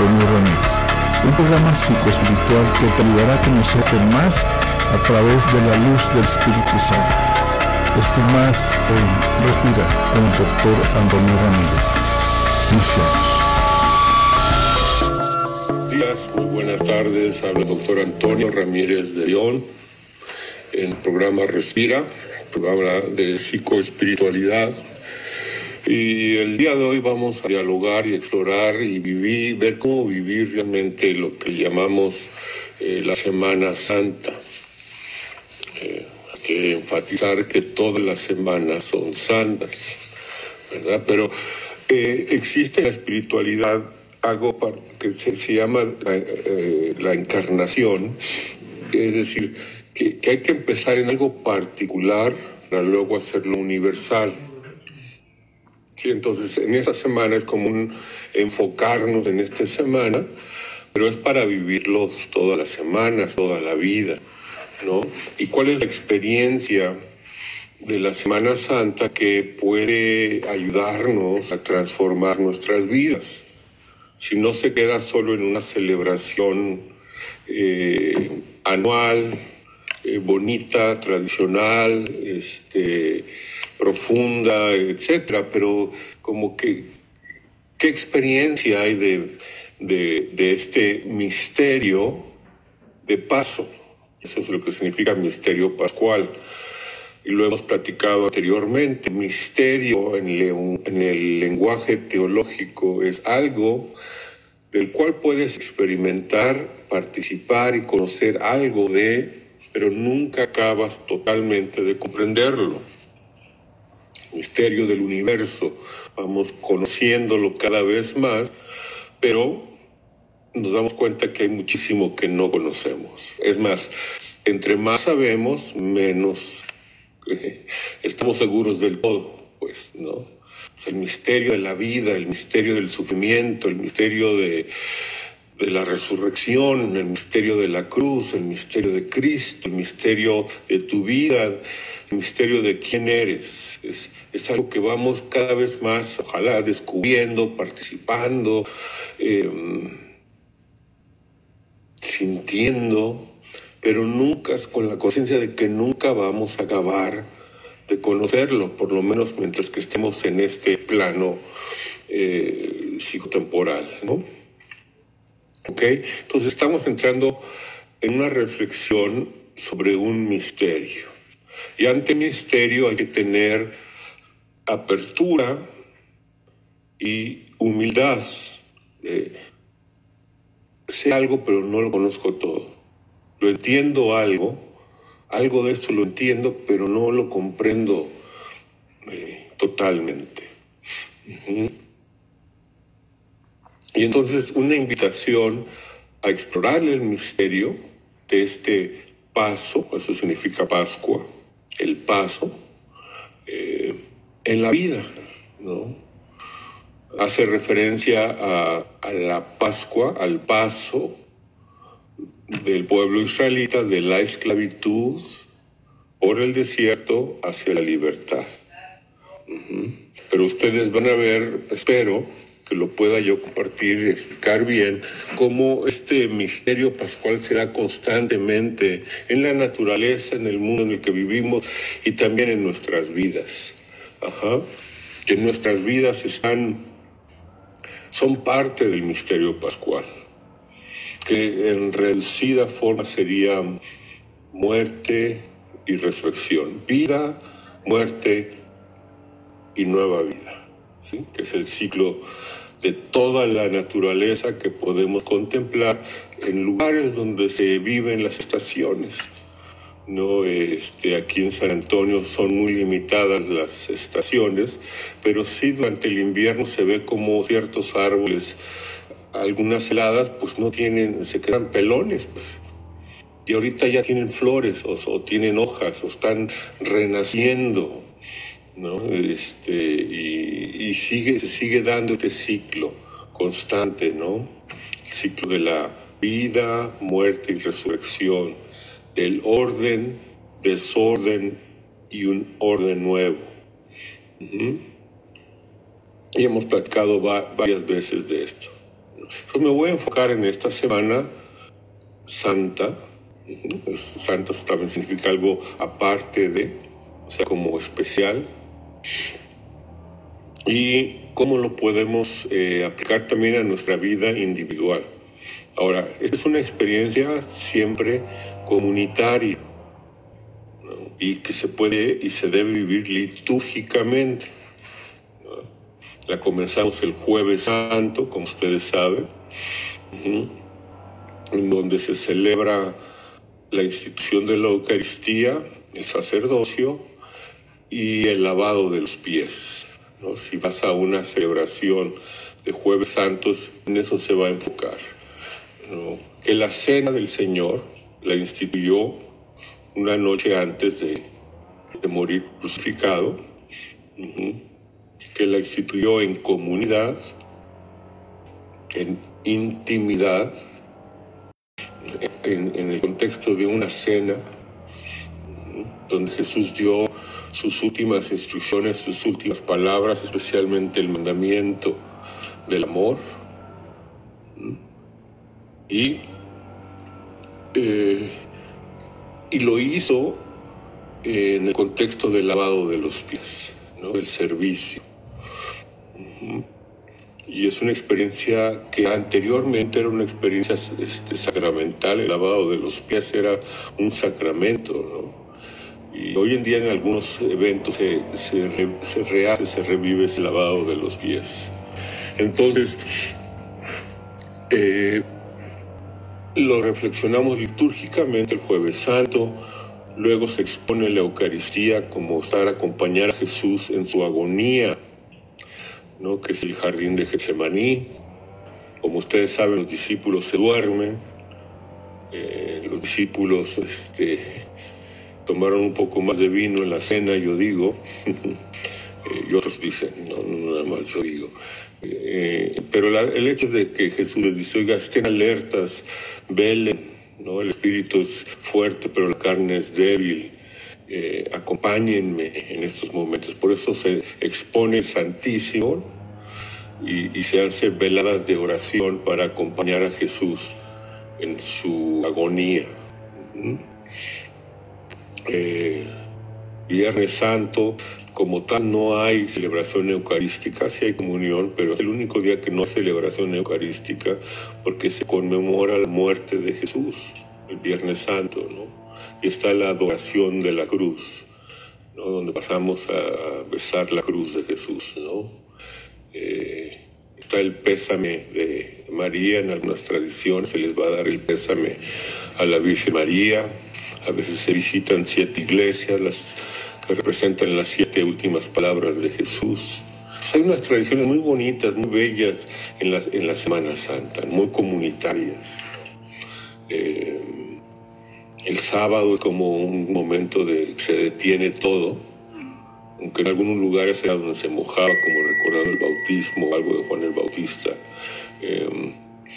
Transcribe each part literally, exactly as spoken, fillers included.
Antonio Ramírez, un programa psicoespiritual que te ayudará a conocerte más a través de la luz del Espíritu Santo. Esto y más en Respira con el doctor Antonio Ramírez. Iniciamos. Buenos días, muy buenas tardes. Habla el doctor Antonio Ramírez de León en el programa Respira, programa de psicoespiritualidad. Y el día de hoy vamos a dialogar y explorar y vivir, ver cómo vivir realmente lo que llamamos eh, la Semana Santa. Eh, hay que enfatizar que todas las semanas son santas, ¿verdad? Pero eh, existe en la espiritualidad algo para, que se, se llama la, eh, la encarnación, es decir, que, que hay que empezar en algo particular para luego hacerlo universal. Sí, entonces, en esta semana es como un enfocarnos en esta semana, pero es para vivirlos todas las semanas, toda la vida, ¿no? ¿Y cuál es la experiencia de la Semana Santa que puede ayudarnos a transformar nuestras vidas? Si no se queda solo en una celebración eh, anual, eh, bonita, tradicional, este... profunda, etcétera, pero como que, ¿qué experiencia hay de, de, de este misterio de paso? Eso es lo que significa misterio pascual. Y lo hemos platicado anteriormente. Misterio en, le, en el lenguaje teológico es algo del cual puedes experimentar, participar y conocer algo de, pero nunca acabas totalmente de comprenderlo. Misterio del universo, vamos conociéndolo cada vez más, pero nos damos cuenta que hay muchísimo que no conocemos. Es más, entre más sabemos, menos eh, estamos seguros del todo, pues, ¿no? O sea, el misterio de la vida, el misterio del sufrimiento, el misterio de, de la resurrección, el misterio de la cruz, el misterio de Cristo, el misterio de tu vida, el misterio de quién eres. Es, es algo que vamos cada vez más, ojalá, descubriendo, participando, eh, sintiendo, pero nunca con la conciencia de que nunca vamos a acabar de conocerlo, por lo menos mientras que estemos en este plano eh, psicotemporal, ¿no? ¿Ok? Entonces estamos entrando en una reflexión sobre un misterio. Y ante misterio hay que tener apertura y humildad. Eh, sé algo, pero no lo conozco todo. Lo entiendo algo, algo de esto lo entiendo, pero no lo comprendo eh, totalmente. Uh-huh. Y entonces una invitación a explorar el misterio de este paso, eso significa Pascua, el paso, eh, en la vida, ¿no? Hace referencia a, a la Pascua, al paso del pueblo israelita de la esclavitud por el desierto hacia la libertad. Uh-huh. Pero ustedes van a ver, espero que lo pueda yo compartir y explicar bien, cómo este misterio pascual será constantemente en la naturaleza, en el mundo en el que vivimos y también en nuestras vidas. Ajá. Que nuestras vidas están, son parte del misterio pascual, que en reducida forma sería muerte y resurrección, vida, muerte y nueva vida, ¿sí? Que es el ciclo de toda la naturaleza que podemos contemplar en lugares donde se viven las estaciones. No, este, aquí en San Antonio son muy limitadas las estaciones, pero sí durante el invierno se ve como ciertos árboles, algunas heladas, pues no tienen, se quedan pelones, pues. Y ahorita ya tienen flores, o, o tienen hojas, o están renaciendo, ¿no? Este, y, y sigue, se sigue dando este ciclo constante, ¿no? El ciclo de la vida, muerte y resurrección, del orden, desorden y un orden nuevo. Uh-huh. Y hemos platicado va, varias veces de esto. Entonces me voy a enfocar en esta Semana Santa. Santa también significa algo aparte de, o sea, como especial. Y cómo lo podemos eh, aplicar también a nuestra vida individual. Ahora, esta es una experiencia siempre comunitaria, ¿no? Y que se puede y se debe vivir litúrgicamente, ¿no? La comenzamos el Jueves Santo, como ustedes saben, uh-huh, en donde se celebra la institución de la Eucaristía, el sacerdocio y el lavado de los pies, ¿no? Si vas a una celebración de Jueves Santos, en eso se va a enfocar, ¿no? Que la cena del Señor la instituyó una noche antes de, de morir crucificado, uh-huh, que la instituyó en comunidad, en intimidad, en, en el contexto de una cena, uh-huh, donde Jesús dio sus últimas instrucciones, sus últimas palabras, especialmente el mandamiento del amor, uh-huh, y Eh, y lo hizo eh, en el contexto del lavado de los pies, ¿no? Del servicio. Uh-huh. Y es una experiencia que anteriormente era una experiencia este, sacramental. El lavado de los pies era un sacramento, ¿no? Y hoy en día en algunos eventos se, se, re, se rehace, se revive ese lavado de los pies. Entonces, eh, lo reflexionamos litúrgicamente el Jueves Santo, luego se expone la Eucaristía como estar a acompañar a Jesús en su agonía, ¿no? Que es el jardín de Getsemaní. Como ustedes saben, los discípulos se duermen, eh, los discípulos este, tomaron un poco más de vino en la cena, yo digo, eh, y otros dicen, no, no nada más yo digo. Eh, pero la, el hecho de que Jesús les dice, oiga, estén alertas, velen, ¿no? El espíritu es fuerte, pero la carne es débil. Eh, acompáñenme en estos momentos. Por eso se expone el Santísimo y, y se hace veladas de oración para acompañar a Jesús en su agonía. Uh-huh. Eh, Viernes Santo, como tal, no hay celebración eucarística, sí hay comunión, pero es el único día que no hay celebración eucarística porque se conmemora la muerte de Jesús, el Viernes Santo, ¿no? Y está la adoración de la cruz, ¿no? Donde pasamos a besar la cruz de Jesús, ¿no? Eh, está el pésame de María, en algunas tradiciones se les va a dar el pésame a la Virgen María. A veces se visitan siete iglesias, las que representan las siete últimas palabras de Jesús. Pues hay unas tradiciones muy bonitas, muy bellas en la, en la Semana Santa, muy comunitarias. Eh, el sábado es como un momento de que se detiene todo, aunque en algunos lugares era donde se mojaba, como recordando el bautismo o algo de Juan el Bautista. Eh,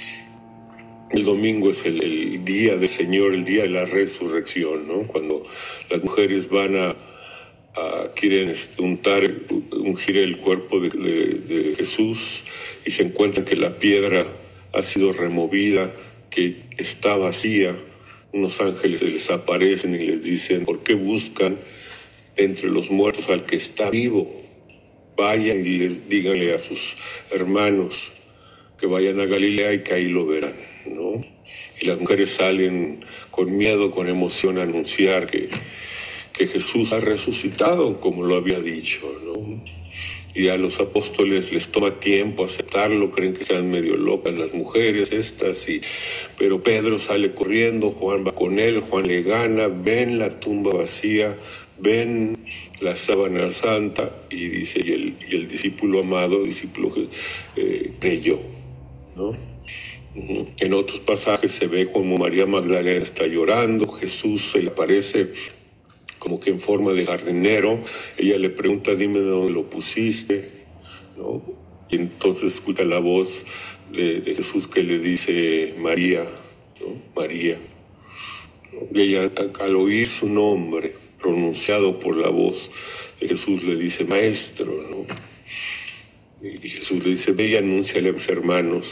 El domingo es el, el día del Señor, el día de la resurrección, ¿no? Cuando las mujeres van a, a quieren untar, ungir el cuerpo de, de, de Jesús y se encuentran que la piedra ha sido removida, que está vacía. Unos ángeles se les aparecen y les dicen, ¿por qué buscan entre los muertos al que está vivo? Vayan y les díganle a sus hermanos que vayan a Galilea y que ahí lo verán, ¿no? Y las mujeres salen con miedo, con emoción a anunciar que, que Jesús ha resucitado, como lo había dicho, ¿no? Y a los apóstoles les toma tiempo aceptarlo, creen que están medio locas las mujeres estas, y, pero Pedro sale corriendo, Juan va con él, Juan le gana, ven la tumba vacía, ven la sábana santa, y dice, y el, y el discípulo amado, discípulo eh, creyó, ¿no? Uh-huh. En otros pasajes se ve como María Magdalena está llorando, Jesús se le aparece como que en forma de jardinero, ella le pregunta, dime dónde lo pusiste, ¿no? Y entonces escucha la voz de, de Jesús que le dice María, ¿no? María, ¿no? Y ella al oír su nombre pronunciado por la voz de Jesús le dice maestro, ¿no? Y Jesús le dice, ve y anúnciale a mis hermanos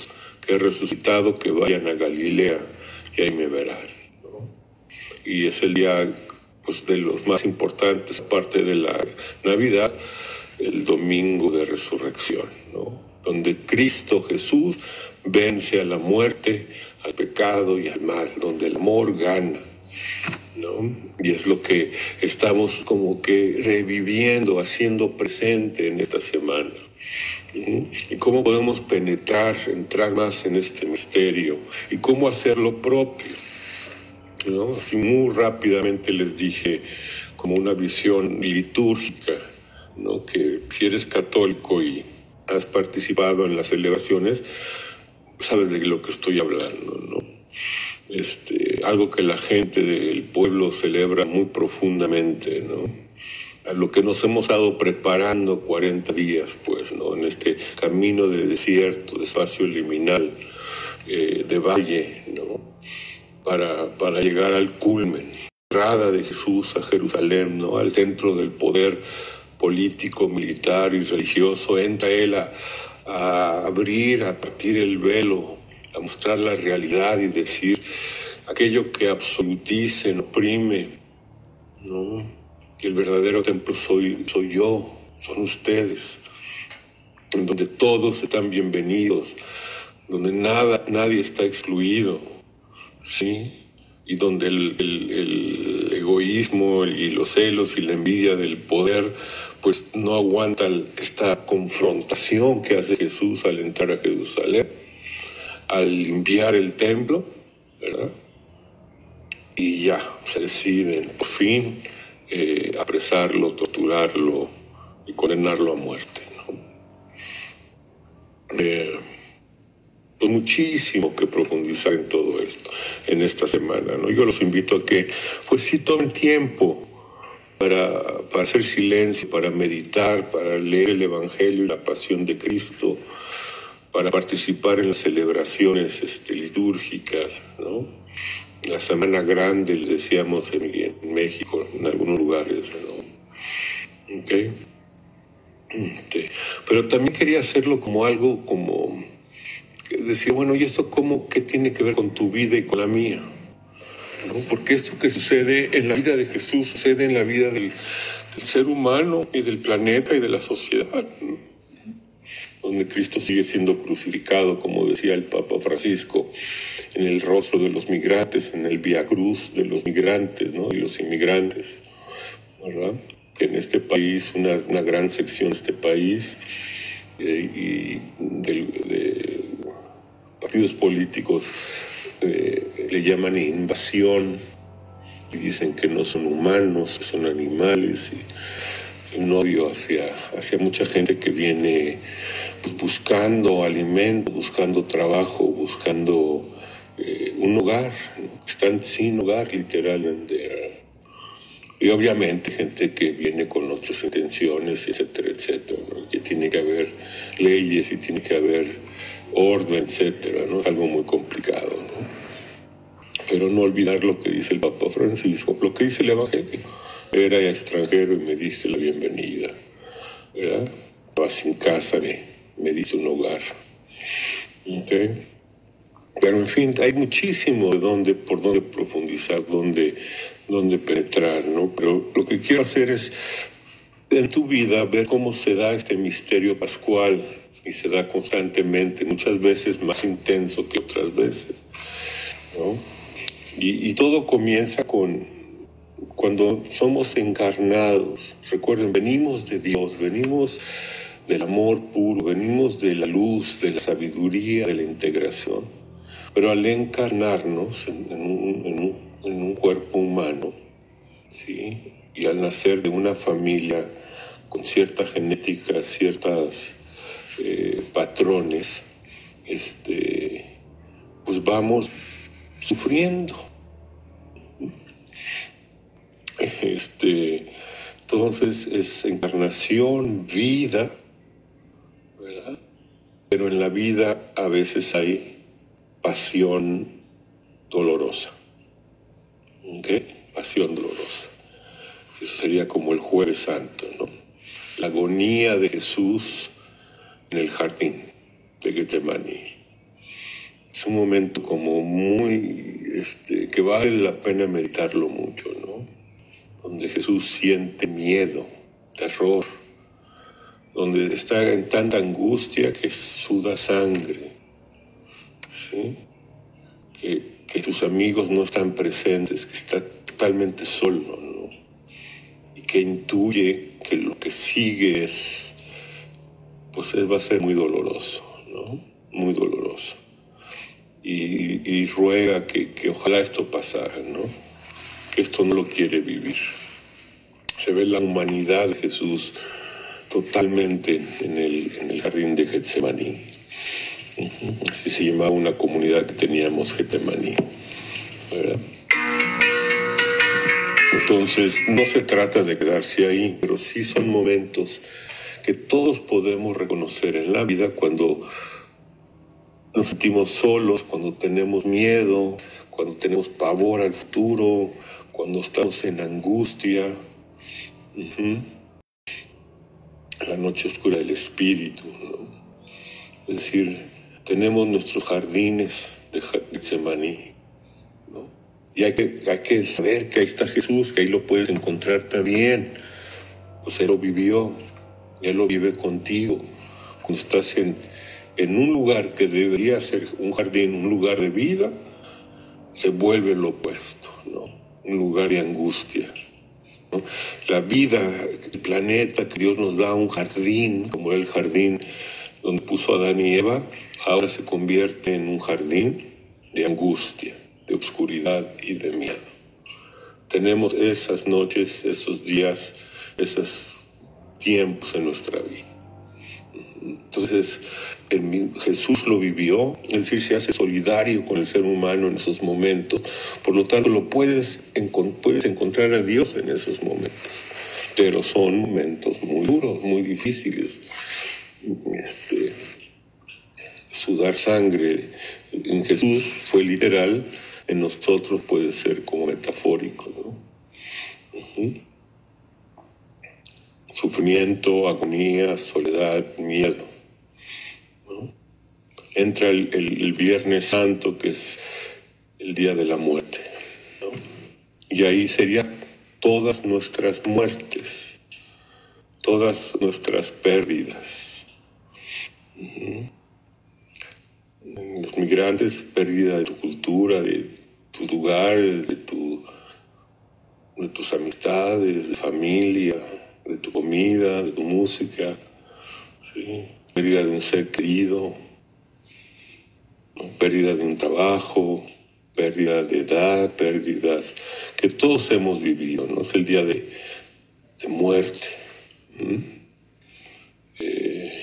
que he resucitado, que vayan a Galilea y ahí me verán, ¿no? Y es el día, pues, de los más importantes, aparte de la Navidad, el domingo de resurrección, ¿no? Donde Cristo Jesús vence a la muerte, al pecado y al mal, donde el amor gana, ¿no? Y es lo que estamos como que reviviendo, haciendo presente en esta semana. ¿Mm? Y cómo podemos penetrar, entrar más en este misterio y cómo hacerlo propio, ¿no? Así muy rápidamente les dije como una visión litúrgica, ¿no? Que si eres católico y has participado en las celebraciones, sabes de lo que estoy hablando, ¿no? Este, algo que la gente del pueblo celebra muy profundamente, ¿no? A lo que nos hemos estado preparando cuarenta días, pues, ¿no? En este camino de desierto, de espacio liminal, eh, de valle, ¿no? Para, para llegar al culmen, entrada de Jesús a Jerusalén, ¿no? Al centro del poder político, militar y religioso. Entra él a, a abrir, a partir el velo, a mostrar la realidad y decir aquello que absolutice, oprime, ¿no? Que el verdadero templo soy, soy yo, son ustedes, en donde todos están bienvenidos, donde nada, nadie está excluido, ¿sí? Y donde el, el, el egoísmo y los celos y la envidia del poder pues no aguantan esta confrontación que hace Jesús al entrar a Jerusalén, al limpiar el templo, ¿verdad? Y ya se deciden por fin eh, apresarlo, torturarlo y condenarlo a muerte, ¿no? Eh, pues muchísimo que profundizar en todo esto en esta semana, ¿no? Yo los invito a que pues sí tomen tiempo para, para hacer silencio, para meditar, para leer el Evangelio y la pasión de Cristo, para participar en las celebraciones este, litúrgicas, ¿no? La Semana Grande, les decíamos en, en México, en algunos lugares, ¿no? ¿Okay? Este, pero también quería hacerlo como algo, como decir, bueno, ¿y esto cómo, qué tiene que ver con tu vida y con la mía? ¿No? Porque esto que sucede en la vida de Jesús sucede en la vida del, del ser humano y del planeta y de la sociedad, ¿no? Donde Cristo sigue siendo crucificado, como decía el Papa Francisco, en el rostro de los migrantes, en el Vía Cruz de los migrantes, ¿no? Y los inmigrantes, ¿verdad? Que en este país, una, una gran sección de este país eh, y de, de partidos políticos eh, le llaman invasión y dicen que no son humanos, que son animales, y un odio hacia, hacia mucha gente que viene pues, buscando alimento, buscando trabajo, buscando eh, un hogar, ¿no? Están sin hogar literalmente. Y obviamente gente que viene con otras intenciones, etcétera, etcétera, ¿no? Que tiene que haber leyes y tiene que haber orden, etcétera, ¿no? Es algo muy complicado, ¿no? Pero no olvidar lo que dice el Papa Francisco, lo que dice el Evangelio. Era extranjero y me diste la bienvenida, ¿verdad? Estaba sin casa, me, me diste un hogar. ¿Okay? Pero en fin, hay muchísimo de dónde, por dónde profundizar, dónde, dónde penetrar, ¿no? Pero lo que quiero hacer es, en tu vida, ver cómo se da este misterio pascual, y se da constantemente, muchas veces más intenso que otras veces, ¿no? Y, y todo comienza con cuando somos encarnados. Recuerden, venimos de Dios, venimos del amor puro, venimos de la luz, de la sabiduría, de la integración. Pero al encarnarnos en, en, un, en, un, en un cuerpo humano, ¿sí? Y al nacer de una familia con cierta genética, ciertas eh, patrones, este, pues vamos sufriendo. Este, entonces es encarnación, vida, ¿verdad? Pero en la vida a veces hay pasión dolorosa. ¿Ok? Pasión dolorosa. Eso sería como el Jueves Santo, ¿no? La agonía de Jesús en el jardín de Getsemaní. Es un momento como muy, este, que vale la pena meditarlo mucho, ¿no? Donde Jesús siente miedo, terror, donde está en tanta angustia que suda sangre, ¿sí? Que, que sus amigos no están presentes, que está totalmente solo, ¿no? Y que intuye que lo que sigue es, pues es, va a ser muy doloroso, ¿no? Muy doloroso. Y, y ruega que, que ojalá esto pasara, ¿no? Que esto no lo quiere vivir. Se ve la humanidad de Jesús totalmente en el, en el jardín de Getsemaní. Uh-huh. Así se llamaba una comunidad que teníamos, Getsemaní, ¿verdad? Entonces, no se trata de quedarse ahí, pero sí son momentos que todos podemos reconocer en la vida cuando nos sentimos solos, cuando tenemos miedo, cuando tenemos pavor al futuro, cuando estamos en angustia. Uh-huh. La noche oscura del espíritu, ¿no? Es decir, tenemos nuestros jardines de Getsemaní, ¿no? Y hay que, hay que saber que ahí está Jesús, que ahí lo puedes encontrar también. Pues Él lo vivió, Él lo vive contigo. Cuando estás en, en un lugar que debería ser un jardín, un lugar de vida, se vuelve lo opuesto, ¿no? Un lugar de angustia, ¿no? La vida, el planeta que Dios nos da, un jardín, como era el jardín donde puso a Adán y Eva, ahora se convierte en un jardín de angustia, de oscuridad y de miedo. Tenemos esas noches, esos días, esos tiempos en nuestra vida. Entonces, el, Jesús lo vivió, es decir, se hace solidario con el ser humano en esos momentos. Por lo tanto, lo puedes, encont- puedes encontrar a Dios en esos momentos. Pero son momentos muy duros, muy difíciles. Este, sudar sangre en Jesús fue literal, en nosotros puede ser como metafórico, ¿no? Uh-huh. Sufrimiento, agonía, soledad, miedo, ¿no? Entra el, el, el Viernes Santo, que es el día de la muerte, ¿no? Y ahí serían todas nuestras muertes, todas nuestras pérdidas. Uh-huh. Los migrantes, pérdida de tu cultura, de tus lugares, de, tu, de tus amistades, de familia, de tu comida, de tu música, ¿sí? Pérdida de un ser querido, ¿no? Pérdida de un trabajo, pérdida de edad, pérdidas que todos hemos vivido, ¿no? Es el día de, de muerte. ¿Mm? Eh,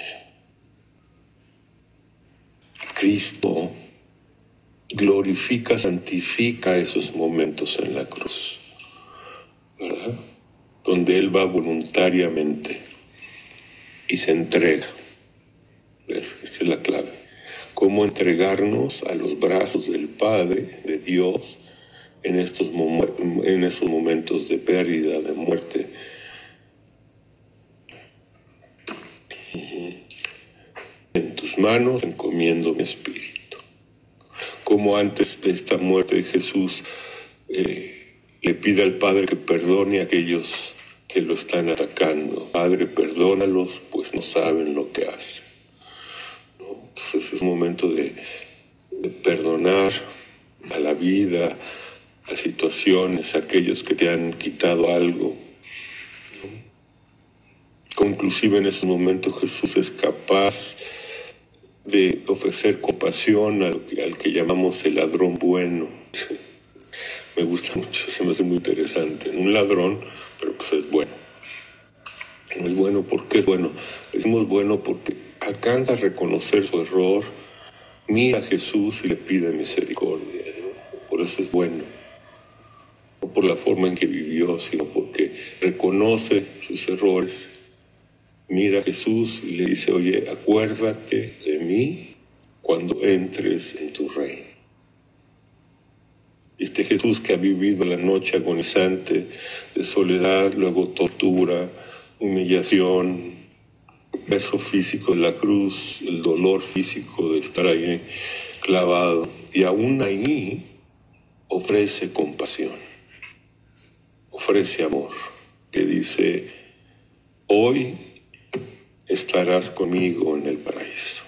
Cristo glorifica, santifica esos momentos en la cruz, ¿verdad? Donde Él va voluntariamente y se entrega. ¿Ves? Esta es la clave. Cómo entregarnos a los brazos del Padre, de Dios, en estos, mom- en esos momentos de pérdida, de muerte. En tus manos encomiendo mi espíritu. Como antes de esta muerte de Jesús, eh, le pide al Padre que perdone a aquellos que lo están atacando. Padre, perdónalos, pues no saben lo que hacen, ¿no? Entonces es un momento de, de perdonar a la vida, a situaciones, a aquellos que te han quitado algo, ¿no? Inclusive en esos momentos Jesús es capaz de ofrecer compasión al, al que llamamos el ladrón bueno. Me gusta mucho, se me hace muy interesante. Un ladrón, pero pues es bueno. Es bueno porque es bueno. Decimos bueno porque alcanza a reconocer su error, mira a Jesús y le pide misericordia, ¿no? Por eso es bueno. No por la forma en que vivió, sino porque reconoce sus errores. Mira a Jesús y le dice, oye, acuérdate de mí cuando entres en tu reino. Este Jesús que ha vivido la noche agonizante de soledad, luego tortura, humillación, el peso físico de la cruz, el dolor físico de estar ahí clavado, y aún ahí ofrece compasión, ofrece amor, que dice: hoy estarás conmigo en el paraíso.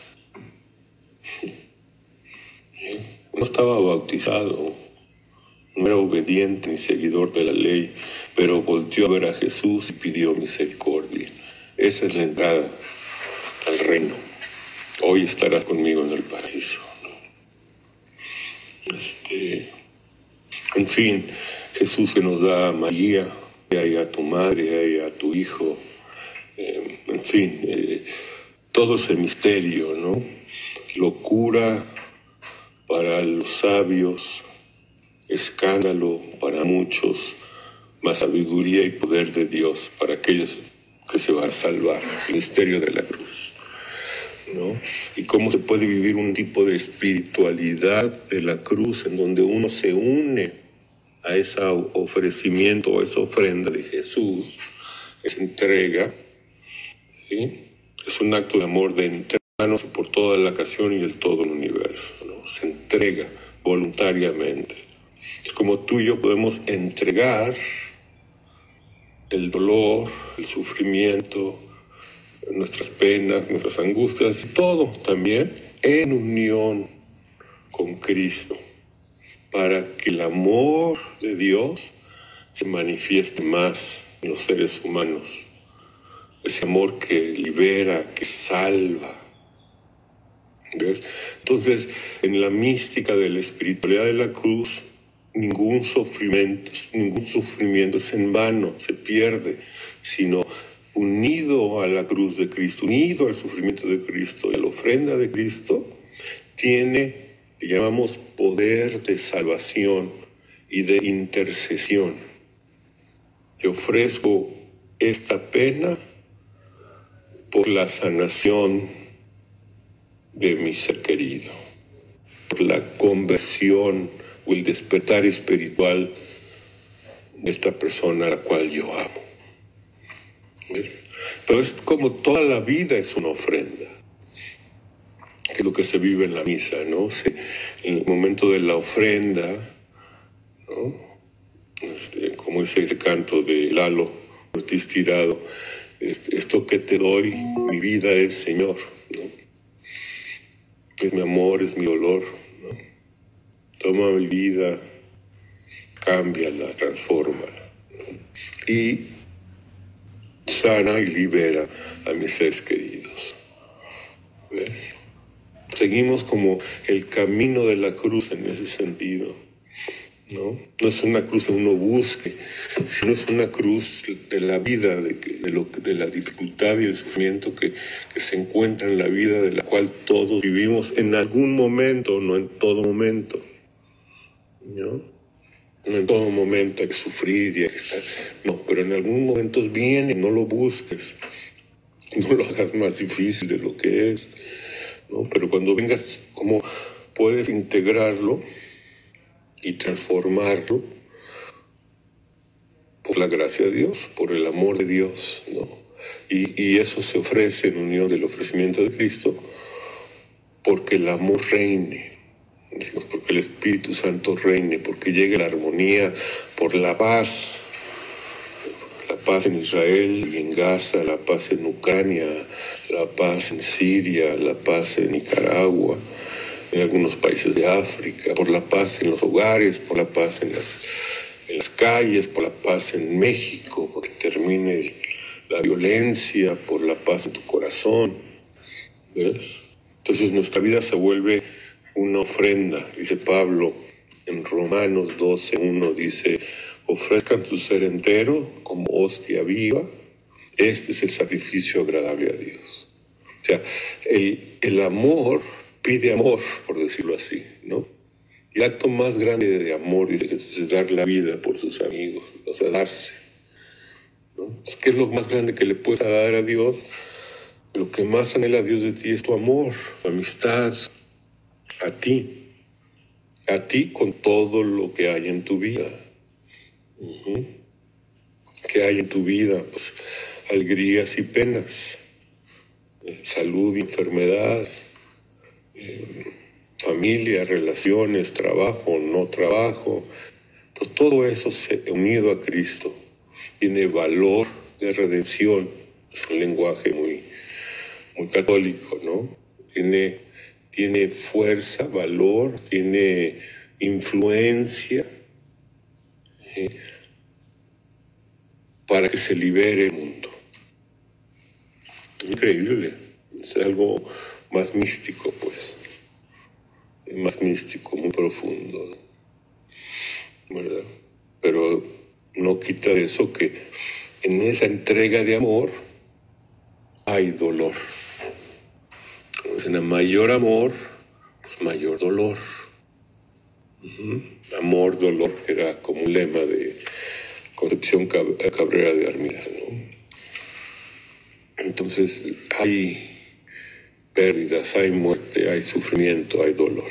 No estaba bautizado, no era obediente ni seguidor de la ley, pero volteó a ver a Jesús y pidió misericordia. Esa es la entrada al reino. Hoy estarás conmigo en el paraíso. Este, en fin, Jesús se nos da a María, y a tu madre, y a tu hijo. Eh, en fin, eh, todo ese misterio, ¿no? Locura para los sabios, escándalo para muchos, más sabiduría y poder de Dios para aquellos que se van a salvar. El misterio de la cruz, ¿no? Y cómo se puede vivir un tipo de espiritualidad de la cruz en donde uno se une a ese ofrecimiento, a esa ofrenda de Jesús, esa entrega, ¿sí? Es un acto de amor, de entregarnos por toda la creación y el todo el universo, ¿no? Se entrega voluntariamente. Es como tú y yo podemos entregar el dolor, el sufrimiento, nuestras penas, nuestras angustias, todo también en unión con Cristo, para que el amor de Dios se manifieste más en los seres humanos. Ese amor que libera, que salva. ¿Ves? Entonces, en la mística de la espiritualidad de la cruz, ningún sufrimiento, ningún sufrimiento es en vano, se pierde, sino unido a la cruz de Cristo, unido al sufrimiento de Cristo y a la ofrenda de Cristo, tiene, le llamamos, poder de salvación y de intercesión. Te ofrezco esta pena por la sanación de mi ser querido, por la conversión o el despertar espiritual de esta persona a la cual yo amo. ¿Ves? Pero es como toda la vida es una ofrenda, que es lo que se vive en la misa, ¿no? Se, en el momento de la ofrenda, ¿no? Este, como ese, ese canto de Lalo Ortiz Tirado, este, esto que te doy, mi vida es, Señor, ¿no? Es mi amor, es mi dolor, ¿no? Toma mi vida, cámbiala, transfórmala, ¿no? Y sana y libera a mis seres queridos. ¿Ves? Seguimos como el camino de la cruz en ese sentido, ¿no? No es una cruz que uno busque, sino es una cruz de la vida, de, de, lo, de la dificultad y el sufrimiento que, que se encuentra en la vida, de la cual todos vivimos en algún momento, no en todo momento, ¿no? No en todo momento hay que sufrir y hay que estar, no, pero en algún momento viene, no lo busques, no lo hagas más difícil de lo que es, ¿no? Pero cuando vengas, ¿cómo puedes integrarlo y transformarlo? Por la gracia de Dios, por el amor de Dios, ¿no? Y, y eso se ofrece en unión del ofrecimiento de Cristo, porque el amor reine, decimos, porque el Espíritu Santo reine, porque llegue la armonía, por la paz, la paz en Israel y en Gaza, la paz en Ucrania, la paz en Siria, la paz en Nicaragua, en algunos países de África, por la paz en los hogares, por la paz en las, en las calles, por la paz en México, porque termine la violencia, por la paz en tu corazón. ¿Ves? Entonces nuestra vida se vuelve una ofrenda, dice Pablo en Romanos doce uno, dice: ofrezcan su ser entero como hostia viva, este es el sacrificio agradable a Dios. O sea, el, el amor pide amor, por decirlo así, ¿no? Y el acto más grande de amor, dice Jesús, es dar la vida por sus amigos, o sea, darse, ¿no? Es que es lo más grande que le puedes dar a Dios. Lo que más anhela Dios de ti es tu amor, tu amistad, a ti, a ti con todo lo que hay en tu vida. Uh-huh. ¿Qué hay en tu vida? Pues alegrías y penas, eh, salud y enfermedad, eh, familia, relaciones, trabajo, no trabajo. Entonces, todo eso se, unido a Cristo tiene valor de redención. Es un lenguaje muy, muy católico, ¿no? Tiene, tiene fuerza, valor, tiene influencia, ¿sí?, para que se libere el mundo. Increíble. Es algo más místico, pues. Más místico, muy profundo, ¿no? ¿Verdad? Pero no quita de eso que en esa entrega de amor hay dolor. En el mayor amor, pues mayor dolor. Uh-huh. Amor, dolor, que era como un lema de Concepción Cabrera de Armida, ¿no? Entonces hay pérdidas, hay muerte, hay sufrimiento, hay dolor,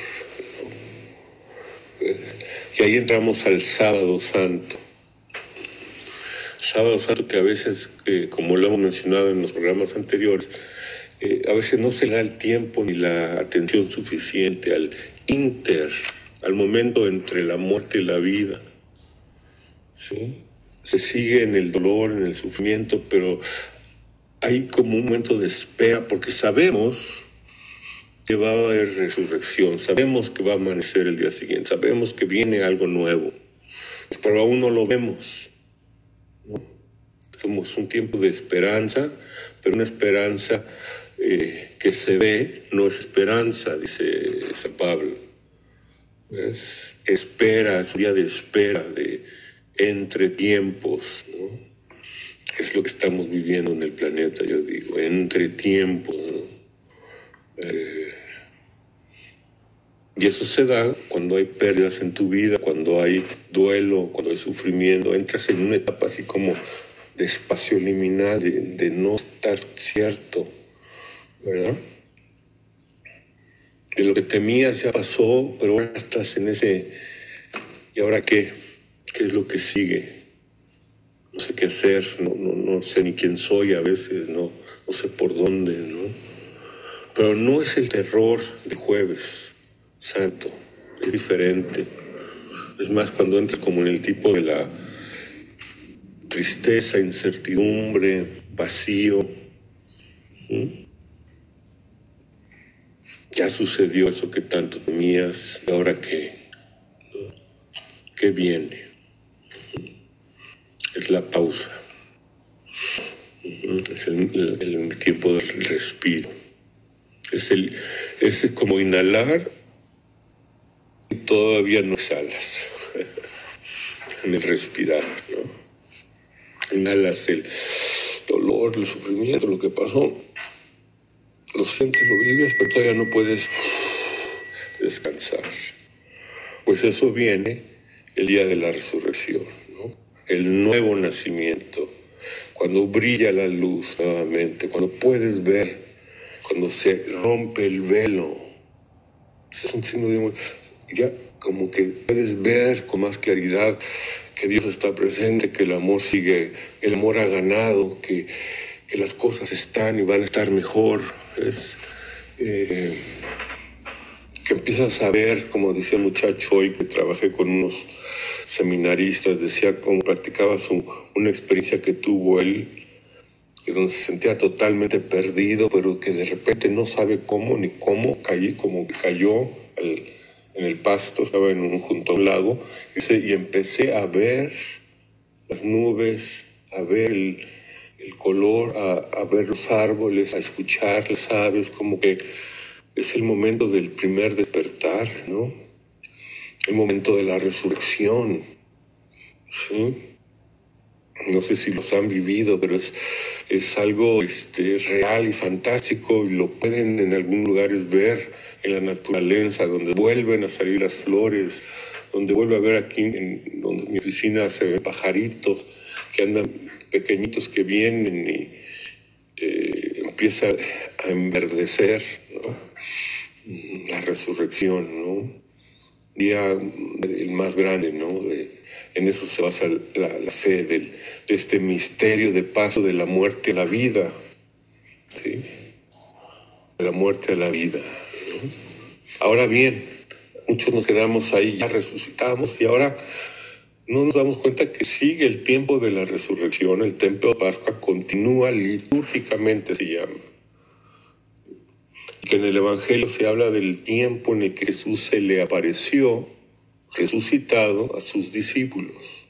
¿no? Y ahí entramos al Sábado Santo. Sábado Santo que a veces, eh, como lo hemos mencionado en los programas anteriores, eh, a veces no se le da el tiempo ni la atención suficiente al inter, al momento entre la muerte y la vida, ¿sí? Se sigue en el dolor, en el sufrimiento, pero hay como un momento de espera, porque sabemos que va a haber resurrección, sabemos que va a amanecer el día siguiente, sabemos que viene algo nuevo, pero aún no lo vemos, ¿no? Somos un tiempo de esperanza, pero una esperanza eh, que se ve, no es esperanza, dice San Pablo. ¿Ves? Espera, es un día de espera, de entre tiempos, ¿no? Que es lo que estamos viviendo en el planeta, yo digo, entre tiempos, ¿no? Eh, y eso se da cuando hay pérdidas en tu vida, cuando hay duelo, cuando hay sufrimiento. Entras en una etapa así como de espacio liminal, de, de no estar cierto, ¿verdad? De lo que temías ya pasó, pero ahora estás en ese... ¿Y ahora qué? ¿Qué es lo que sigue? No sé qué hacer, no, no, no sé ni quién soy a veces, no, no sé por dónde, ¿no? Pero no es el terror de Jueves Santo, es diferente. Es más, cuando entras como en el tipo de la tristeza, incertidumbre, vacío. ¿Mm? Ya sucedió eso que tanto temías, ¿y ahora qué? ¿Qué viene? Es la pausa. Es el, el, el tiempo del respiro. Es, el, es como inhalar y todavía no exhalas. En el respirar, ¿no? Inhalas el dolor, el sufrimiento, lo que pasó. Lo sientes, lo vives, pero todavía no puedes descansar. Pues eso viene el día de la resurrección, ¿no? El nuevo nacimiento, cuando brilla la luz nuevamente, cuando puedes ver, cuando se rompe el velo. Ese es un signo de... Ya como que puedes ver con más claridad que Dios está presente, que el amor sigue, el amor ha ganado, que, que las cosas están y van a estar mejor. Es... Eh, que empiezas a ver, como decía el muchacho hoy que trabajé con unos seminaristas, decía cómo practicaba su, una experiencia que tuvo él, que donde se sentía totalmente perdido, pero que de repente no sabe cómo ni cómo cayó, como que cayó al, en el pasto, estaba en un, junto a un lago, dice, y empecé a ver las nubes, a ver el, el color, a, a ver los árboles, a escuchar las aves, como que es el momento del primer despertar, ¿no? El momento de la resurrección, ¿sí? No sé si los han vivido, pero es, es algo este, real y fantástico, y lo pueden en algunos lugares ver en la naturaleza, donde vuelven a salir las flores, donde vuelve a ver aquí en donde mi oficina se ven pajaritos que andan pequeñitos que vienen y eh, empieza a enverdecer, ¿no? La resurrección, ¿no? Día el más grande, ¿no? De, en eso se basa la, la fe del, de este misterio de paso de la muerte a la vida, ¿sí? De la muerte a la vida, ¿no? Ahora bien, muchos nos quedamos ahí, ya resucitamos y ahora no nos damos cuenta que sigue el tiempo de la resurrección, el tiempo de Pascua continúa litúrgicamente, se llama. Que en el Evangelio se habla del tiempo en el que Jesús se le apareció resucitado a sus discípulos.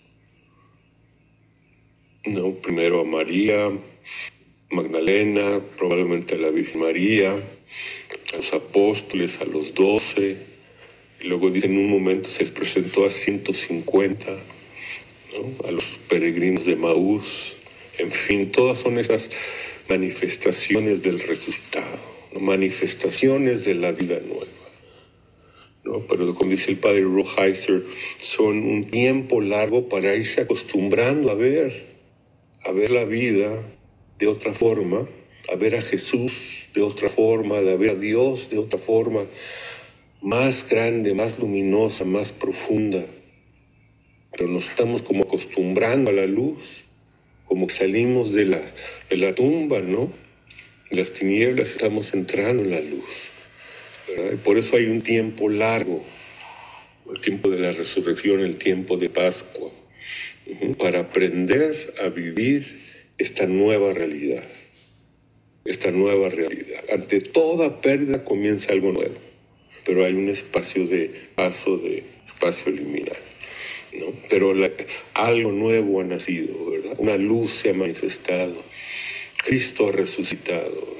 No, primero a María Magdalena, probablemente a la Virgen María, a los apóstoles, a los doce, y luego dice en un momento se les presentó a ciento cincuenta, ¿no? A los peregrinos de Maús, en fin, todas son esas manifestaciones del resucitado, ¿no? Manifestaciones de la vida nueva, ¿no? Pero como dice el padre Rothheiser, son un tiempo largo para irse acostumbrando a ver, a ver la vida de otra forma, a ver a Jesús de otra forma, a ver a Dios de otra forma, más grande, más luminosa, más profunda. Pero nos estamos como acostumbrando a la luz, como que salimos de la, de la tumba, ¿no? En las tinieblas estamos entrando en la luz, ¿verdad? Y por eso hay un tiempo largo, el tiempo de la resurrección, el tiempo de Pascua, uh-huh, para aprender a vivir esta nueva realidad, esta nueva realidad. Ante toda pérdida comienza algo nuevo, pero hay un espacio de paso, de espacio liminal, ¿no? Pero la, algo nuevo ha nacido, ¿verdad? Una luz se ha manifestado, Cristo ha resucitado,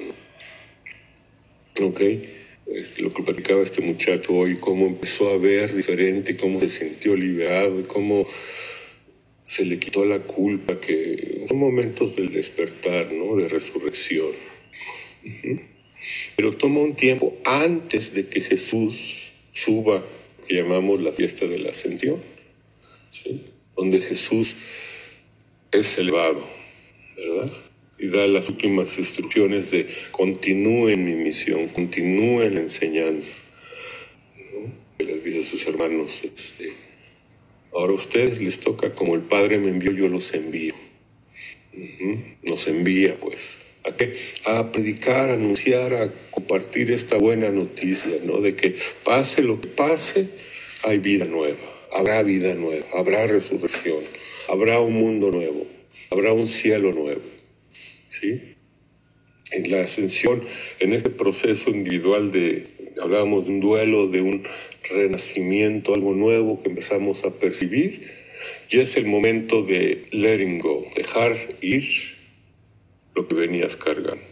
¿no? ¿Ok? Este, lo que platicaba este muchacho hoy, cómo empezó a ver diferente, cómo se sintió liberado y cómo se le quitó la culpa, que son momentos del despertar, ¿no? De resurrección. Uh-huh. Pero toma un tiempo antes de que Jesús suba, que llamamos la fiesta de la Ascensión, ¿sí? Donde Jesús es elevado, ¿verdad? Y da las últimas instrucciones de continúen mi misión, continúen la enseñanza, ¿no? Que les dice a sus hermanos, este, ahora a ustedes les toca, como el Padre me envió, yo los envío. Uh-huh. Nos envía, pues, ¿a qué? A predicar, a anunciar, a compartir esta buena noticia, ¿no? De que pase lo que pase, hay vida nueva, habrá vida nueva, habrá resurrección, habrá un mundo nuevo, habrá un cielo nuevo, ¿sí? En la ascensión, en este proceso individual de, hablábamos de un duelo, de un renacimiento, algo nuevo que empezamos a percibir, y es el momento de letting go, dejar ir lo que venías cargando,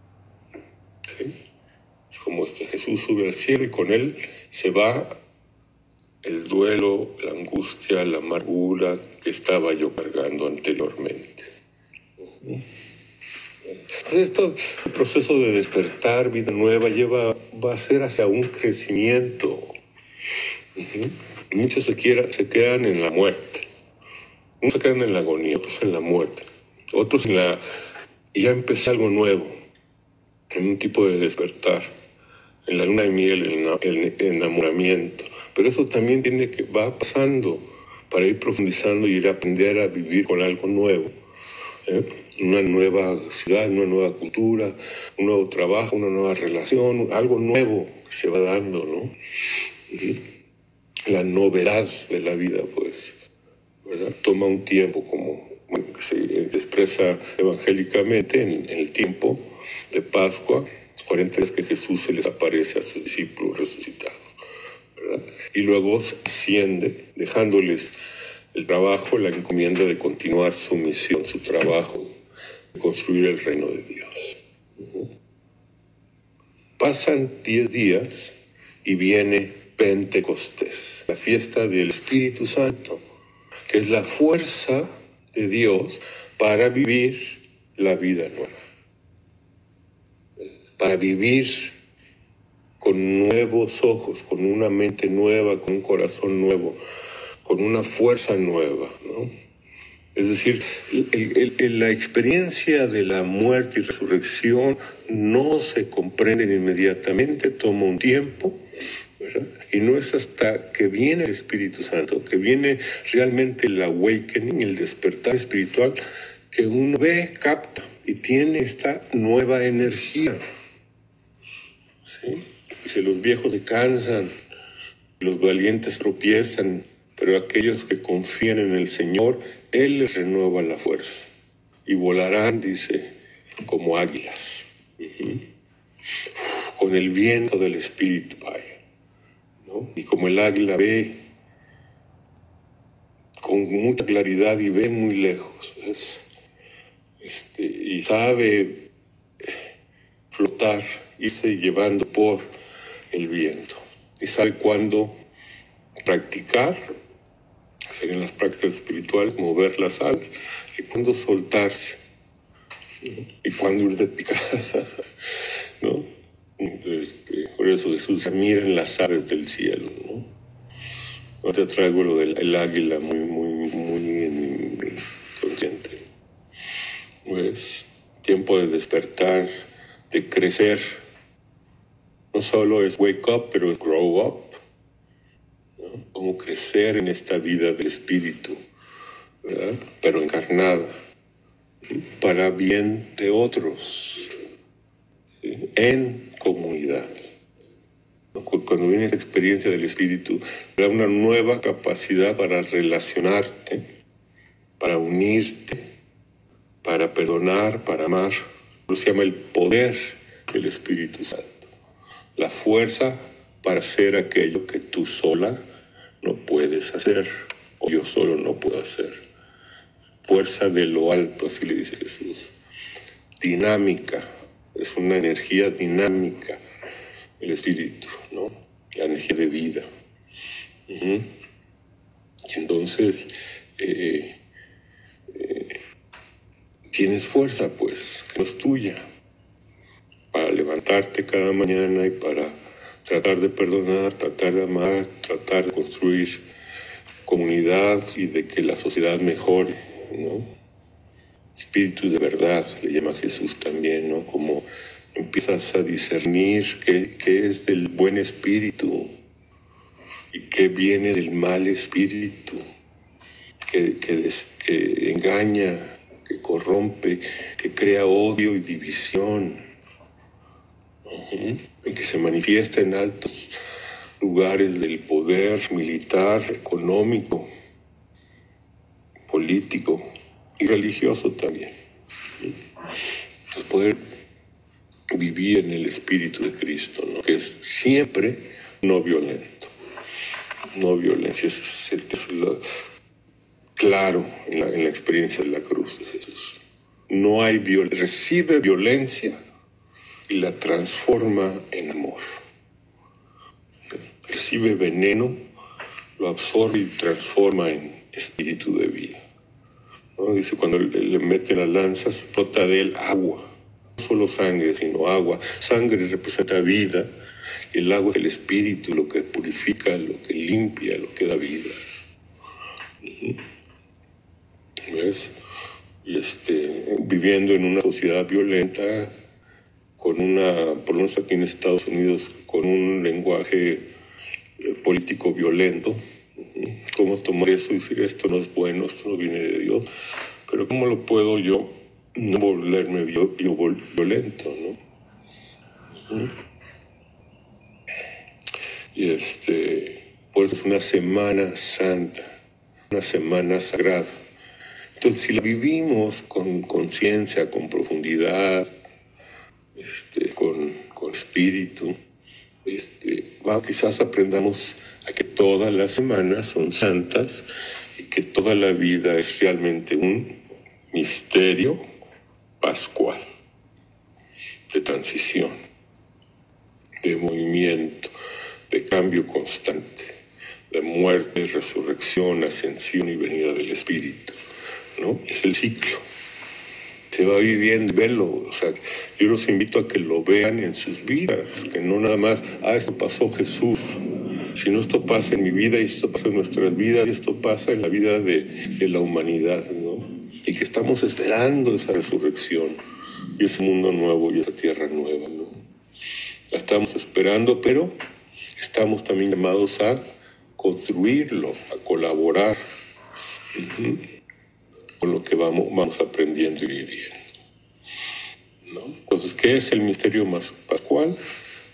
¿sí? Es como este Jesús sube al cielo y con él se va el duelo, la angustia, la amargura que estaba yo cargando anteriormente. Uh-huh. Entonces, esto, el proceso de despertar, vida nueva, lleva, va a ser hacia un crecimiento. Uh-huh. Muchos se, quiera, se quedan en la muerte, unos se quedan en la agonía, otros en la muerte, otros en la... Y ya empecé algo nuevo, en un tipo de despertar, en la luna de miel, el, el enamoramiento. Pero eso también tiene que va pasando para ir profundizando y ir a aprender a vivir con algo nuevo, ¿eh? Una nueva ciudad, una nueva cultura, un nuevo trabajo, una nueva relación, algo nuevo que se va dando, ¿no? Uh-huh. La novedad de la vida, pues, ¿verdad? Toma un tiempo, como bueno, que se expresa evangélicamente en, en el tiempo de Pascua, los cuarenta días que Jesús se les aparece a sus discípulos resucitados, ¿verdad? Y luego asciende, dejándoles el trabajo, la encomienda de continuar su misión, su trabajo, de construir el reino de Dios. Uh-huh. Pasan diez días y viene Pentecostés, la fiesta del Espíritu Santo, que es la fuerza de Dios para vivir la vida nueva, para vivir con nuevos ojos, con una mente nueva, con un corazón nuevo, con una fuerza nueva, ¿no? Es decir, el, el, el, la experiencia de la muerte y resurrección no se comprende inmediatamente, toma un tiempo, ¿verdad? Y no es hasta que viene el Espíritu Santo, que viene realmente el awakening, el despertar espiritual, que uno ve, capta y tiene esta nueva energía, ¿sí? Dice, los viejos se cansan, los valientes tropiezan, pero aquellos que confían en el Señor, Él les renueva la fuerza. Y volarán, dice, como águilas. Uh-huh. Uf, con el viento del Espíritu, vaya, ¿no? Y como el águila ve con mucha claridad y ve muy lejos, ¿ves? Este, y sabe flotar, irse llevando por el viento. Y sabe cuándo practicar, hacer en las prácticas espirituales, mover las alas, y cuándo soltarse, ¿no? Y cuándo ir de picada, ¿no? Este, por eso Jesús mira en las aves del cielo, ¿no? Ahora te traigo lo del el águila muy, muy, muy en mi consciente. ¿Ves? Tiempo de despertar, de crecer. No solo es wake up, pero es grow up, ¿no? Como crecer en esta vida del espíritu, ¿verdad? Pero encarnada, para bien de otros, ¿sí? En comunidad. Cuando viene esta experiencia del espíritu, te da una nueva capacidad para relacionarte, para unirte, para perdonar, para amar. Eso se llama el poder del Espíritu Santo. La fuerza para hacer aquello que tú sola no puedes hacer, o yo solo no puedo hacer. Fuerza de lo alto, así le dice Jesús. Dinámica, es una energía dinámica, el Espíritu, ¿no? La energía de vida. Uh-huh. Y entonces, eh, eh, tienes fuerza, pues, que no es tuya, para levantarte cada mañana y para tratar de perdonar, tratar de amar, tratar de construir comunidad y de que la sociedad mejore, ¿no? Espíritu de verdad, le llama Jesús también, ¿no? Como empiezas a discernir qué, qué es del buen espíritu y qué viene del mal espíritu, que, que, des, que engaña, que corrompe, que crea odio y división, uh-huh. Y que se manifiesta en altos lugares del poder militar, económico, político y religioso también. Entonces, poder vivir en el espíritu de Cristo, ¿no? Que es siempre no violento. No violencia, es, es lo claro en la, en la experiencia de la cruz de Jesús. No hay violencia, recibe violencia y la transforma en amor. Recibe veneno, lo absorbe y transforma en espíritu de vida, ¿no? Dice, cuando le, le mete las lanzas, brota de él agua. No solo sangre, sino agua. Sangre representa vida y el agua es el espíritu, lo que purifica, lo que limpia, lo que da vida. ¿Ves? Y este, viviendo en una sociedad violenta, con una, por lo menos aquí en Estados Unidos, con un lenguaje político violento, ¿cómo tomar eso y decir esto no es bueno, esto no viene de Dios? Pero ¿cómo lo puedo yo no volverme yo, yo violento, ¿no? ¿Mm? Y este, pues es una semana santa, una semana sagrada. Entonces, si la vivimos con conciencia, con profundidad, este, con, con espíritu, este, bueno, quizás aprendamos a que todas las semanas son santas y que toda la vida es realmente un misterio pascual, de transición, de movimiento, de cambio constante, de muerte, resurrección, ascensión y venida del Espíritu, ¿no? Es el ciclo. Se va viviendo, verlo. O sea, yo los invito a que lo vean en sus vidas, que no nada más, ah, esto pasó Jesús, sino esto pasa en mi vida y esto pasa en nuestras vidas y esto pasa en la vida de, de la humanidad, ¿no? Y que estamos esperando esa resurrección y ese mundo nuevo y esa tierra nueva, ¿no? La estamos esperando, pero estamos también llamados a construirlo, a colaborar uh-huh, con lo que vamos, vamos aprendiendo y viviendo, ¿no? Entonces, ¿qué es el misterio más pascual?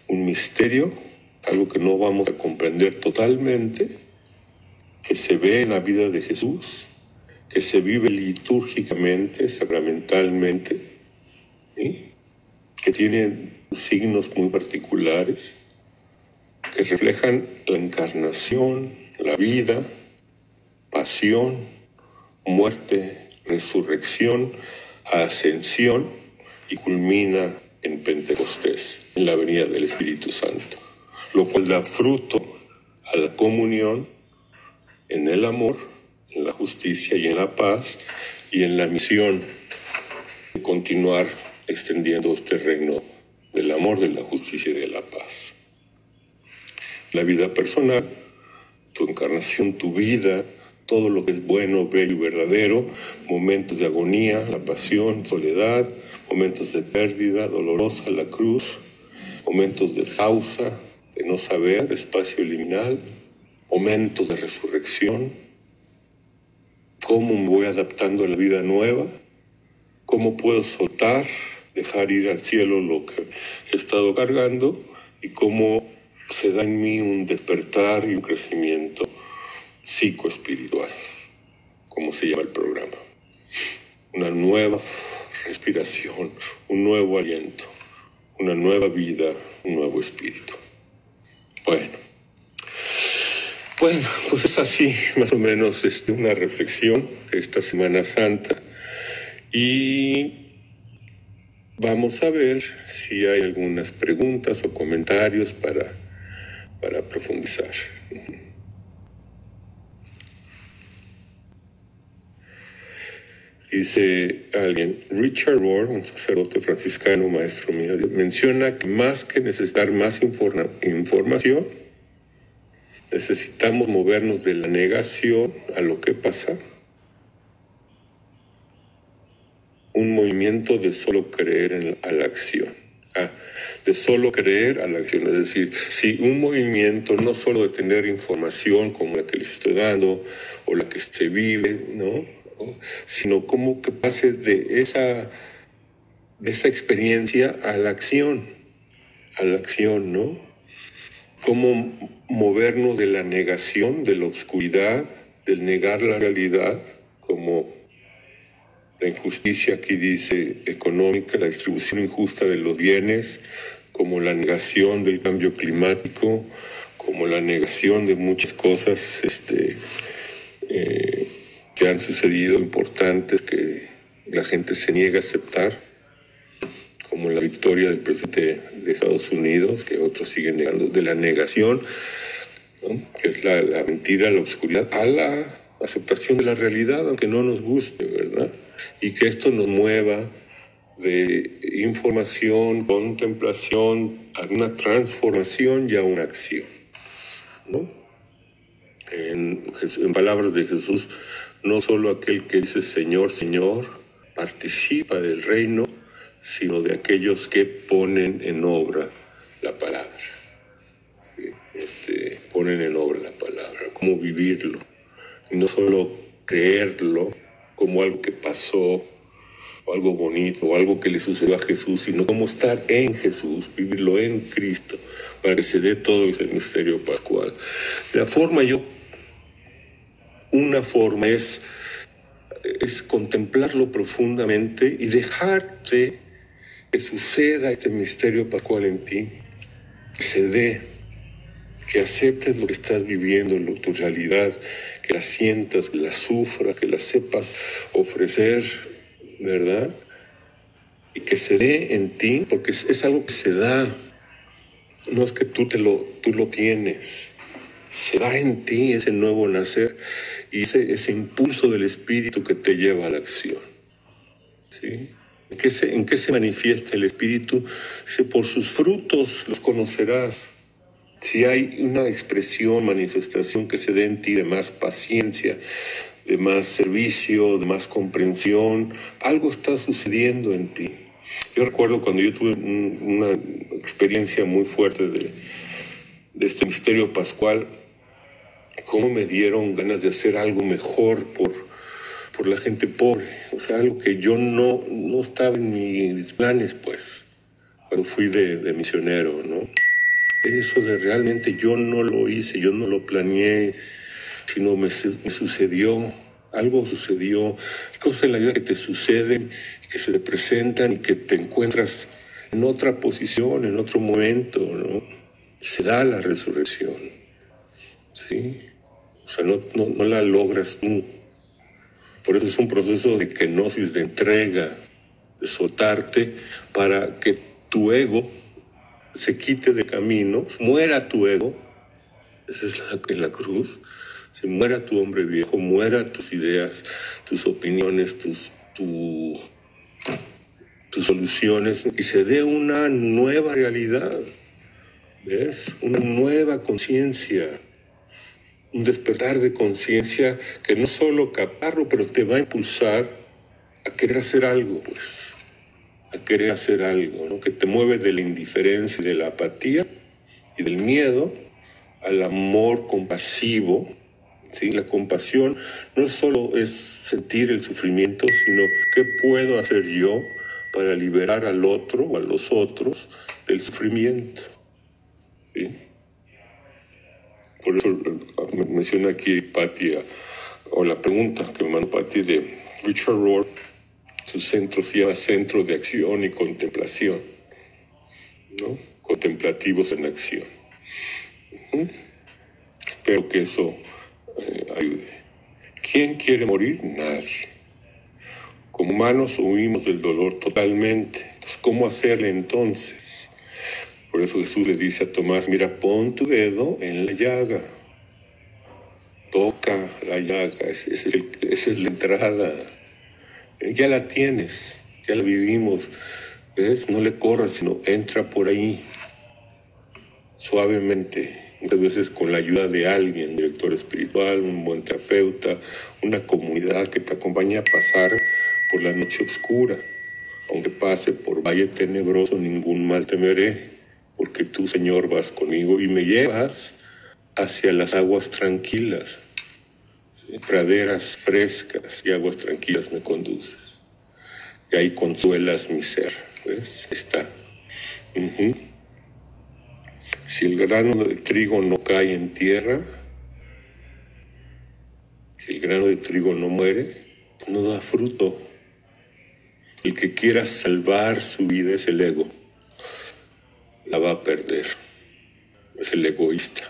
un misterio, algo que no vamos a comprender totalmente, que se ve en la vida de Jesús, que se vive litúrgicamente, sacramentalmente, ¿sí? Que tiene signos muy particulares, que reflejan la encarnación, la vida, pasión, muerte, resurrección, ascensión y culmina en Pentecostés, en la venida del Espíritu Santo, lo cual da fruto a la comunión en el amor, en la justicia y en la paz y en la misión de continuar extendiendo este reino del amor, de la justicia y de la paz. La vida personal, tu encarnación, tu vida, todo lo que es bueno, bello y verdadero, momentos de agonía, la pasión, soledad, momentos de pérdida dolorosa, la cruz, momentos de pausa, de no saber, de espacio liminal, momentos de resurrección, cómo me voy adaptando a la vida nueva, cómo puedo soltar, dejar ir al cielo lo que he estado cargando y cómo se da en mí un despertar y un crecimiento psicoespiritual, como se llama el programa. Una nueva respiración, un nuevo aliento, una nueva vida, un nuevo espíritu. Bueno, bueno, pues es así, más o menos, este, una reflexión de esta Semana Santa. Y vamos a ver si hay algunas preguntas o comentarios para, para profundizar. Dice alguien, Richard Rohr, un sacerdote franciscano, maestro mío, menciona que más que necesitar más informa- información, necesitamos movernos de la negación a lo que pasa, un movimiento de solo creer en la, a la acción. Ah, de solo creer a la acción, es decir, si un movimiento no solo de tener información como la que les estoy dando o la que se vive, ¿no? Sino como que pase de esa, de esa experiencia a la acción, a la acción, ¿no? Cómo movernos de la negación, de la oscuridad, del negar la realidad, como la injusticia aquí dice económica, la distribución injusta de los bienes, como la negación del cambio climático, como la negación de muchas cosas, este, eh, que han sucedido importantes que la gente se niega a aceptar, como la victoria del presidente de Estados Unidos, que otros siguen negando, de la negación, ¿no? Que es la, la mentira, la oscuridad, a la aceptación de la realidad, aunque no nos guste, ¿verdad? Y que esto nos mueva de información, contemplación, a una transformación y a una acción, ¿no? En, en palabras de Jesús, no solo aquel que dice Señor, Señor, participa del reino, sino de aquellos que ponen en obra la palabra. Este, ponen en obra la palabra, cómo vivirlo. Y no solo creerlo como algo que pasó, o algo bonito, o algo que le sucedió a Jesús, sino cómo estar en Jesús, vivirlo en Cristo, para que se dé todo ese misterio pascual. La forma yo Una forma es, es contemplarlo profundamente y dejarte que suceda este misterio pascual en ti, que se dé, que aceptes lo que estás viviendo, lo, tu realidad, que la sientas, que la sufras, que la sepas ofrecer, ¿verdad? Y que se dé en ti, porque es, es algo que se da, no es que tú, te lo, tú lo tienes, se da en ti ese nuevo nacer. Y ese, ese impulso del Espíritu que te lleva a la acción, ¿sí? ¿En qué se, en qué se manifiesta el Espíritu? Dice, por sus frutos los conocerás. Si hay una expresión, manifestación que se dé en ti de más paciencia, de más servicio, de más comprensión, algo está sucediendo en ti. Yo recuerdo cuando yo tuve un, una experiencia muy fuerte de, de este misterio pascual, cómo me dieron ganas de hacer algo mejor por, por la gente pobre. O sea, algo que yo no, no estaba en mis planes, pues, cuando fui de, de misionero, ¿no? eso de realmente yo no lo hice, yo no lo planeé, sino me, me sucedió, algo sucedió, hay cosas en la vida que te suceden, que se te presentan y que te encuentras en otra posición, en otro momento, ¿no? Se da la resurrección, ¿sí? O sea, no, no, no la logras tú. Por eso es un proceso de kenosis, de entrega, de soltarte para que tu ego se quite de camino, muera tu ego, esa es la, en la cruz, se muera tu hombre viejo, muera tus ideas, tus opiniones, tus, tu, tus soluciones, y se dé una nueva realidad, ¿ves? Una nueva conciencia, un despertar de conciencia que no solo captarlo, pero te va a impulsar a querer hacer algo, pues, a querer hacer algo, ¿no? Que te mueve de la indiferencia y de la apatía y del miedo al amor compasivo, ¿sí? La compasión no solo es sentir el sufrimiento, sino qué puedo hacer yo para liberar al otro o a los otros del sufrimiento, ¿sí? Por eso menciona aquí Patti, o la pregunta que me mandó Patti de Richard Rohr. Su centro se llama Centro de Acción y Contemplación, ¿no? Contemplativos en acción. Uh-huh. Espero que eso eh, ayude. ¿Quién quiere morir? Nadie. Como humanos huimos del dolor totalmente. Entonces, ¿cómo hacerle entonces? Por eso Jesús le dice a Tomás, mira, pon tu dedo en la llaga. Toca la llaga. Esa es, el, esa es la entrada. Ya la tienes, ya la vivimos, ¿ves? No le corras, sino entra por ahí, suavemente, muchas veces con la ayuda de alguien, un director espiritual, un buen terapeuta, una comunidad que te acompañe a pasar por la noche oscura. Aunque pase por valle tenebroso, ningún mal temeré, porque tú, Señor, vas conmigo y me llevas hacia las aguas tranquilas. Praderas frescas y aguas tranquilas me conduces. Y ahí consuelas mi ser. ¿Ves? Está. Uh-huh. Si el grano de trigo no cae en tierra, si el grano de trigo no muere, no da fruto. El que quiera salvar su vida es el ego. La va a perder. Es el egoísta.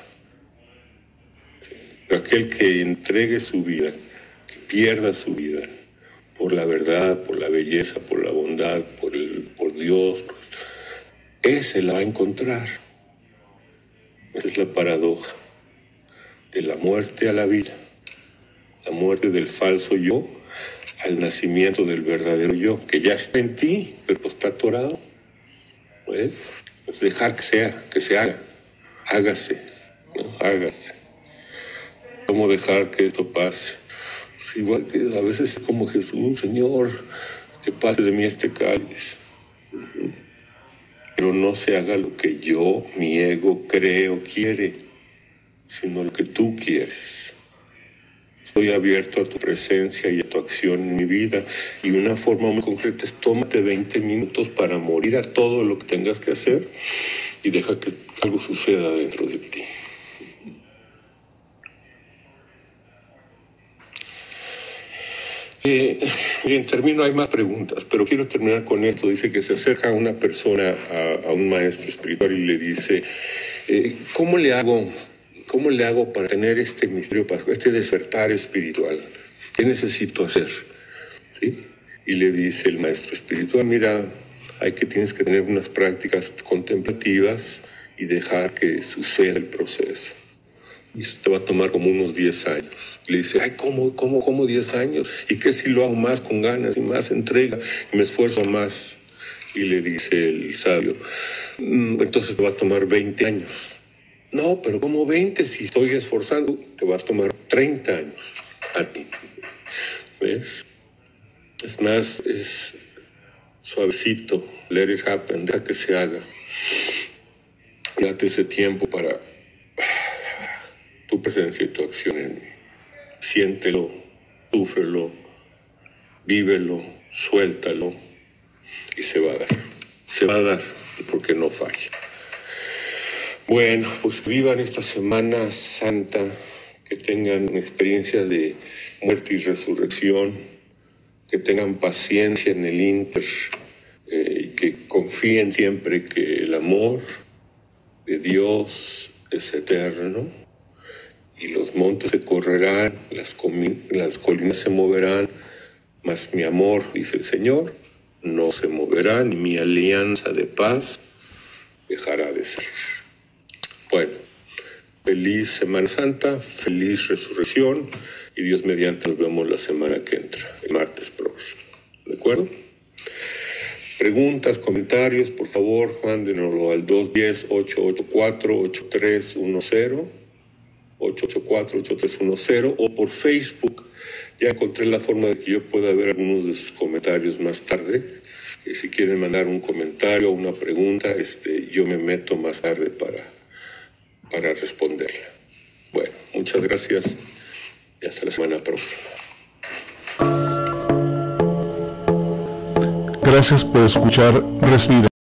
Aquel que entregue su vida, que pierda su vida por la verdad, por la belleza, por la bondad, por, el, por Dios, pues, ese la va a encontrar. Esa es la paradoja de la muerte a la vida, la muerte del falso yo al nacimiento del verdadero yo, que ya está en ti, pero está atorado. ¿Ves? Pues dejar que sea, que se haga, hágase, ¿no? Hágase. ¿Cómo dejar que esto pase? Pues igual que a veces es como Jesús, Señor, que pase de mí este cáliz. Uh-huh. Pero no se haga lo que yo, mi ego, creo, quiere, sino lo que tú quieres. Estoy abierto a tu presencia y a tu acción en mi vida. Y una forma muy concreta es tómate veinte minutos para morir a todo lo que tengas que hacer y deja que algo suceda dentro de ti. Eh, bien, termino, hay más preguntas, pero quiero terminar con esto. Dice que se acerca una persona a, a un maestro espiritual y le dice, eh, ¿cómo le hago, cómo le hago para tener este misterio, este despertar espiritual? ¿Qué necesito hacer? ¿Sí? Y le dice el maestro espiritual, mira, hay que tienes que tener unas prácticas contemplativas y dejar que suceda el proceso. Y eso te va a tomar como unos diez años. Le dice, ay, ¿cómo, cómo, cómo diez años? ¿Y qué si lo hago más con ganas y más entrega y me esfuerzo más? Y le dice el sabio, entonces te va a tomar veinte años. No, pero ¿cómo veinte? Si estoy esforzando, te va a tomar treinta años a ti. ¿Ves? Es más, es suavecito, let it happen, deja que se haga. Date ese tiempo para tu presencia y tu acción en mí. Siéntelo, súfrelo, vívelo, suéltalo y se va a dar. Se va a dar porque no falla. Bueno, pues vivan esta Semana Santa, que tengan experiencias de muerte y resurrección, que tengan paciencia en el ínter, eh, y que confíen siempre que el amor de Dios es eterno y los montes se correrán, las, las colinas se moverán, mas mi amor, dice el Señor, no se moverá, ni mi alianza de paz dejará de ser. Bueno, feliz Semana Santa, feliz resurrección, y Dios mediante nos vemos la semana que entra, el martes próximo. ¿De acuerdo? Preguntas, comentarios, por favor, mándenoslo al dos uno cero, ocho ocho cuatro, ocho tres uno cero, ocho ocho cuatro, ocho tres uno cero, o por Facebook. Ya encontré la forma de que yo pueda ver algunos de sus comentarios más tarde. Y si quieren mandar un comentario o una pregunta, este, yo me meto más tarde para, para responderla. Bueno, muchas gracias y hasta la semana próxima. Gracias por escuchar Respira.